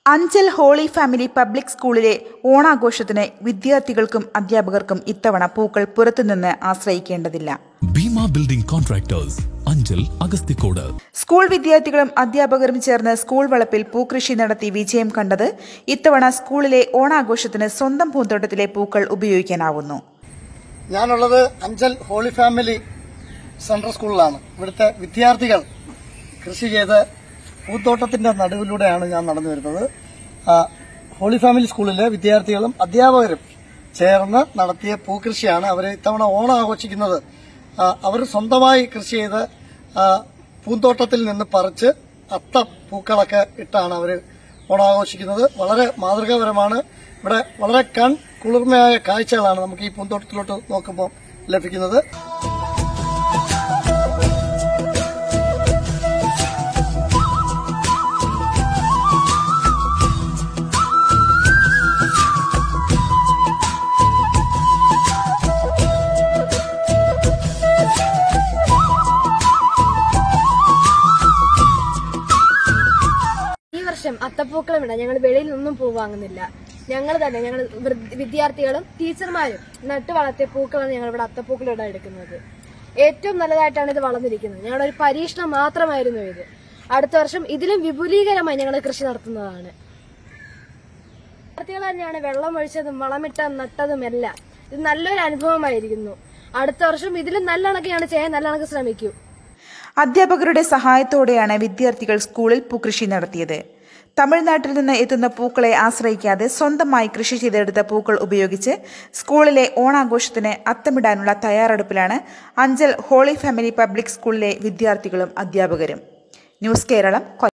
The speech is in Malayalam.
അഞ്ചൽ ഹോളി ഫാമിലി പബ്ലിക് സ്കൂളിലെ ഓണാഘോഷത്തിന് വിദ്യാർത്ഥികൾക്കും അധ്യാപകർക്കും ഇത്തവണ പൂക്കൾ പുറത്തുനിന്ന് ആശ്രയിക്കേണ്ടതില്ല. Bhima building contractors, Anchal, Agasthikode. School വിദ്യാർത്ഥികളും അധ്യാപകരും ചേർന്ന് സ്കൂൾ വളപ്പിൽ പൂക്കൃഷി നടത്തി വിജയം കണ്ടത് ഇത്തവണ സ്കൂളിലെ ഓണാഘോഷത്തിന് സ്വന്തം പൂന്തോട്ടത്തിലെ പൂക്കൾ ഉപയോഗിക്കാനാവുന്നു. ഞാനുള്ളത് അഞ്ചൽ ഹോളി ഫാമിലി സെൻട്രൽ സ്കൂളിലാണ്. ഇവിടുത്തെ വിദ്യാർത്ഥികൾ കൃഷി ചെയ്ത് പൂന്തോട്ടത്തിന്റെ നടുവിലൂടെയാണ് ഞാൻ നടന്നു വരുന്നത്. ഹോളി ഫാമിലി സ്കൂളിലെ വിദ്യാർത്ഥികളും അധ്യാപകരും ചേർന്ന് നടത്തിയ പൂക്കൃഷിയാണ് അവർ ഇത്തവണ ഓണം ആഘോഷിക്കുന്നത്. അവർ സ്വന്തമായി കൃഷി ചെയ്ത് പൂന്തോട്ടത്തിൽ നിന്ന് പറിച്ച് പൂക്കളൊക്കെ ഇട്ടാണ് അവർ ഓണാഘോഷിക്കുന്നത്. വളരെ മാതൃകാപരമാണ്. ഇവിടെ വളരെ കുളിർമയായ കാഴ്ചകളാണ് നമുക്ക് ഈ പൂന്തോട്ടത്തിലോട്ട് നോക്കുമ്പോൾ ലഭിക്കുന്നത്. അത്തപ്പൂക്കളം ഇടാൻ ഞങ്ങൾ വെളിയിൽ നിന്നും പൂ വാങ്ങുന്നില്ല. ഞങ്ങൾ വിദ്യാർത്ഥികളും ടീച്ചർമാരും നട്ടു വളർത്തിയ പൂക്കളാണ് ഞങ്ങൾ ഇവിടെ അത്തപ്പൂക്കളം ഇടാൻ എടുക്കുന്നത്. ഏറ്റവും നല്ലതായിട്ടാണ് ഇത് വളർന്നിരിക്കുന്നത്. ഞങ്ങളുടെ ഒരു പരീക്ഷണം മാത്രമായിരുന്നു ഇത്. അടുത്ത വർഷം ഇതിലും വിപുലീകരമായി ഞങ്ങൾ കൃഷി നടത്തുന്നതാണ്. വിദ്യാർത്ഥികൾ തന്നെയാണ് വെള്ളം ഒഴിച്ചതും വളമിട്ട നട്ടതും എല്ലാം. ഇത് നല്ലൊരു അനുഭവമായിരിക്കുന്നു. അടുത്ത വർഷം ഇതിലും നല്ല കണക്കെയാണ് ചെയ്യാൻ നല്ല കണക്ക് ശ്രമിക്കൂ. അധ്യാപകരുടെ സഹായത്തോടെയാണ് വിദ്യാർത്ഥികൾ സ്കൂളിൽ പൂക്കൃഷി നടത്തിയത്. തമിഴ്നാട്ടിൽ നിന്ന് എത്തുന്ന പൂക്കളെ ആശ്രയിക്കാതെ സ്വന്തമായി കൃഷി ചെയ്തെടുത്ത പൂക്കൾ ഉപയോഗിച്ച് സ്കൂളിലെ ഓണാഘോഷത്തിന് അത്തമിടാനുള്ള തയ്യാറെടുപ്പിലാണ് അഞ്ചൽ ഹോളി ഫാമിലി പബ്ലിക് സ്കൂളിലെ വിദ്യാർത്ഥികളും അധ്യാപകരും. ന്യൂസ് കേരളം.